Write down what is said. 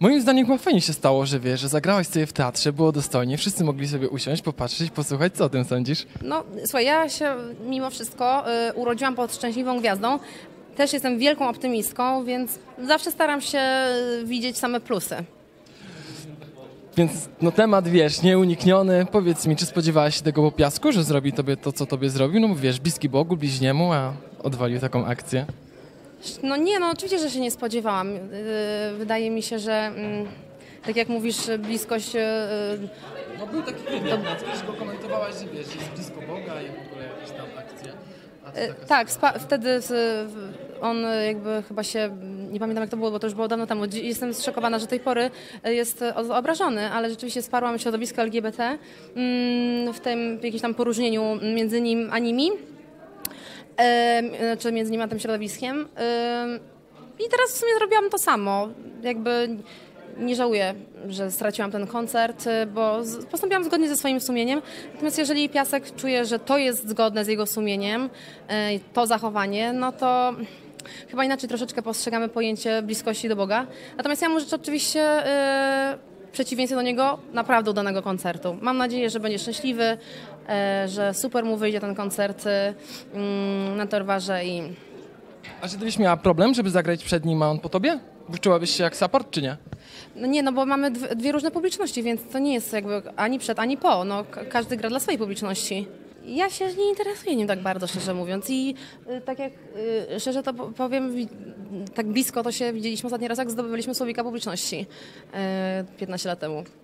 Moim zdaniem chyba fajnie się stało, że wiesz, że zagrałaś sobie w teatrze, było dostojnie, wszyscy mogli sobie usiąść, popatrzeć, posłuchać. Co o tym sądzisz? No, słuchaj, ja się mimo wszystko urodziłam pod szczęśliwą gwiazdą. Też jestem wielką optymistką, więc zawsze staram się widzieć same plusy. Więc no temat, wiesz, nieunikniony. Powiedz mi, czy spodziewałaś się tego po piasku, że zrobi tobie to, co tobie zrobił? No bo wiesz, bliski Bogu, bliźniemu, a odwalił taką akcję. No nie, no oczywiście, że się nie spodziewałam. Wydaje mi się, że tak jak mówisz, bliskość... No był taki wywiad, że go komentowałaś, że wiesz, jest blisko Boga i w ogóle jakieś tam akcje. Tak, wtedy on jakby chyba się, nie pamiętam jak to było, bo to już było dawno temu. Jestem zszokowana, że do tej pory jest obrażony, ale rzeczywiście wsparłam środowisko LGBT w tym jakimś tam poróżnieniu między nim a nimi, czy między nim a tym środowiskiem. I teraz w sumie zrobiłam to samo. Jakby nie żałuję, że straciłam ten koncert, bo postąpiłam zgodnie ze swoim sumieniem. Natomiast jeżeli Piasek czuje, że to jest zgodne z jego sumieniem, to zachowanie, no to chyba inaczej troszeczkę postrzegamy pojęcie bliskości do Boga. Natomiast ja mu życzę oczywiście w przeciwieństwie do niego naprawdę udanego koncertu. Mam nadzieję, że będzie szczęśliwy, że super mu wyjdzie ten koncert na Torwarze i... A czy gdybyś miała problem, żeby zagrać przed nim, a on po tobie? Wyczułabyś się jak support, czy nie? No nie, no bo mamy dwie różne publiczności, więc to nie jest jakby ani przed, ani po. No, każdy gra dla swojej publiczności. Ja się nie interesuję nim tak bardzo, szczerze mówiąc. I tak jak szczerze to powiem, tak blisko to się widzieliśmy ostatni raz, jak zdobywaliśmy Słowika publiczności 15 lat temu.